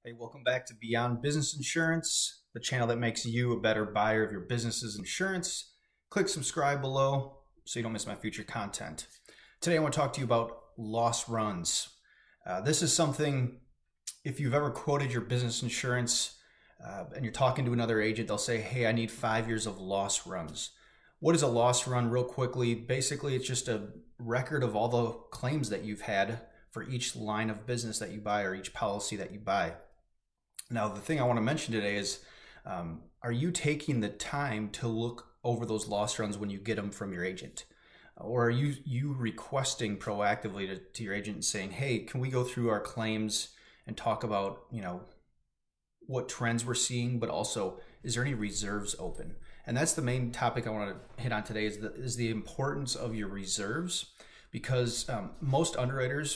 Hey, welcome back to Beyond Business Insurance, the channel that makes you a better buyer of your business's insurance. Click subscribe below so you don't miss my future content. Today I want to talk to you about loss runs. This is something, if you've ever quoted your business insurance and you're talking to another agent, they'll say, hey, I need 5 years of loss runs. What is a loss run real quickly? Basically, it's just a record of all the claims that you've had for each line of business that you buy or each policy that you buy. Now, the thing I want to mention today is, are you taking the time to look over those loss runs when you get them from your agent? Or are you requesting proactively to your agent saying, hey, can we go through our claims and talk about, what trends we're seeing, but also, is there any reserves open? And that's the main topic I want to hit on today is the importance of your reserves, because most underwriters,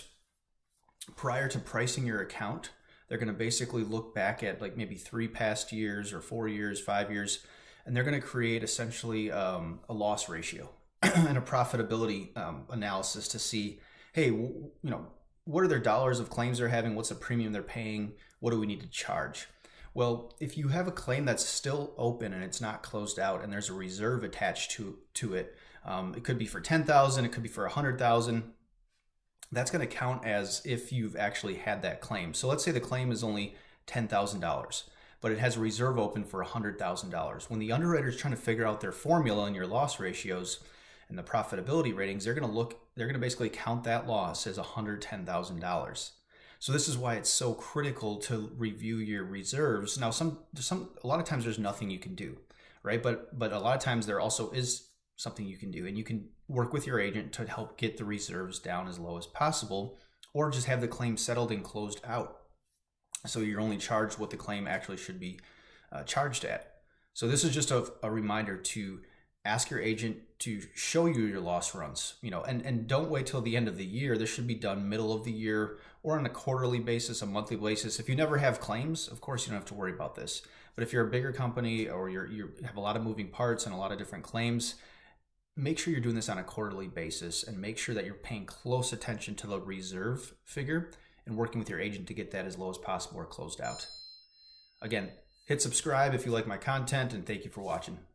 prior to pricing your account, they're going to basically look back at like maybe 3 past years or 4 years, 5 years, and they're going to create essentially a loss ratio and a profitability analysis to see, hey, what are their dollars of claims they're having? What's the premium they're paying? What do we need to charge? Well, if you have a claim that's still open and it's not closed out and there's a reserve attached to it, it could be for $10,000, it could be for $100,000. That's going to count as if you've actually had that claim. So let's say the claim is only $10,000, but it has a reserve open for $100,000. When the underwriter is trying to figure out their formula and your loss ratios and the profitability ratings, they're going to basically count that loss as $110,000. So this is why it's so critical to review your reserves. Now, a lot of times there's nothing you can do, right? But a lot of times there also is something you can do, and you can work with your agent to help get the reserves down as low as possible, or just have the claim settled and closed out, so you're only charged what the claim actually should be charged at. So this is just a reminder to ask your agent to show you your loss runs, and don't wait till the end of the year. This should be done middle of the year or on a quarterly basis, a monthly basis. If you never have claims, of course you don't have to worry about this. But if you're a bigger company or you have a lot of moving parts and a lot of different claims, make sure you're doing this on a quarterly basis and make sure that you're paying close attention to the reserve figure and working with your agent to get that as low as possible or closed out. Again, hit subscribe if you like my content, and thank you for watching.